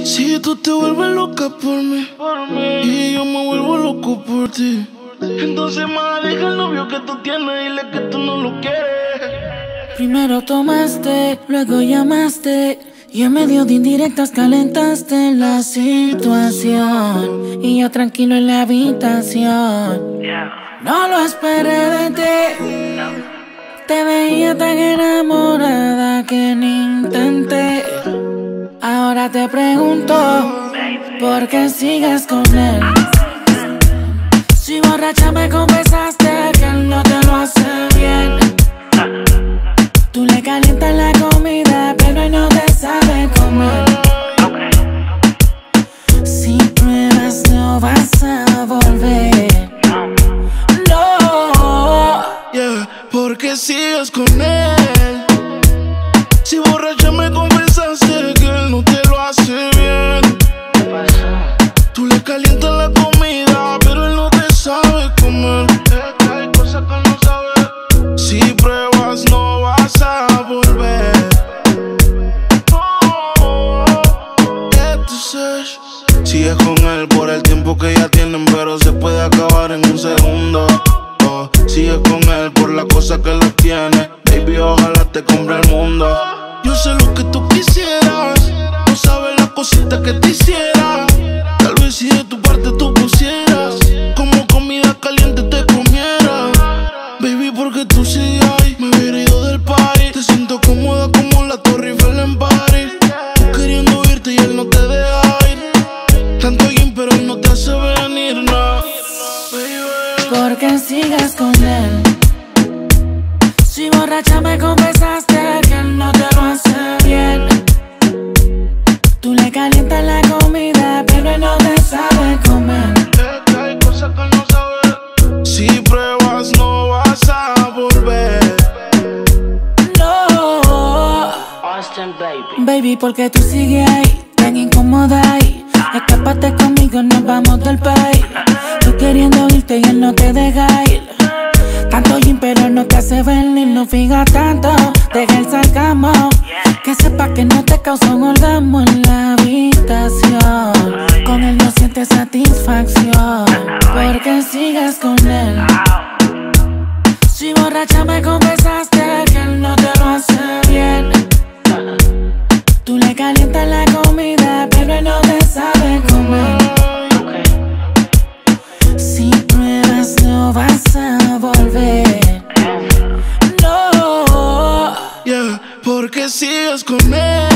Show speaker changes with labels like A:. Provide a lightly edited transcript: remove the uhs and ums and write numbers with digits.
A: Si tú te vuelves loca por mí, y yo me vuelvo loco por ti, entonces más deja el novio que tú tienes, dile que tú no lo quieres.
B: Primero tomaste, luego llamaste, y en medio de indirectas calentaste la situación, y yo tranquilo en la habitación. No lo esperé de ti, te veía tan enamorada que ni intenté. Ahora te pregunto, ¿por qué sigues con él? Si borracha me confesaste que él no te lo hace bien. Tú le calientas la comida, pero él no te sabe comer. Si pruebas no vas a volver. No.
A: Yeah, ¿por qué sigues con él? Si borracha me confesaste que él no te lo hace bien. Tú le calientas la comida, pero él no te sabe comer. Hay cosas que no sabe. Si pruebas no vas a volver. Entonces sigues con él por el tiempo que ya tienen, pero se puede acabar en un segundo. Sigues con él por la cosa que lo tiene. Baby, ojalá te compre el mundo. Yo sé lo que tú quisieras, no sabes la cosita que te hiciera. Tal vez si de tu parte tú pusieras, como comida caliente te comiera. Baby, porque tú sigues ahí, me hubiera ido del party. Te siento cómoda como la Torre Eiffel en París. Tú queriendo irte y él no te deja ir. Tanto gym pero él no te hace venir, no.
B: ¿Por qué sigues con él? Si borracha me confesaste que él no te lo hace bien. Tú le calientas la comida, pero él no te sabe comer.
A: Hay cosas que no sabes. Si pruebas no vas a volver.
B: No.
C: Austin, baby.
B: Baby, porque tú sigues ahí, tan incómoda ahí. Escápate conmigo, nos vamos del país. Tú queriendo irte y él no te deja ir. Tanto gym pero no te hace venir. No fijas tanto, deja el sarcasmo. Que sepa que no te causa un orgasmo en la habitación. Con él no sientes satisfacción. ¿Por qué sigues con él? Si borracha me confesaste que él no te lo hace bien. Tú le calientas la comida, pero él no te sabe comer. Si pruebas no vas a volver. No.
A: Yeah, porque sigues con él.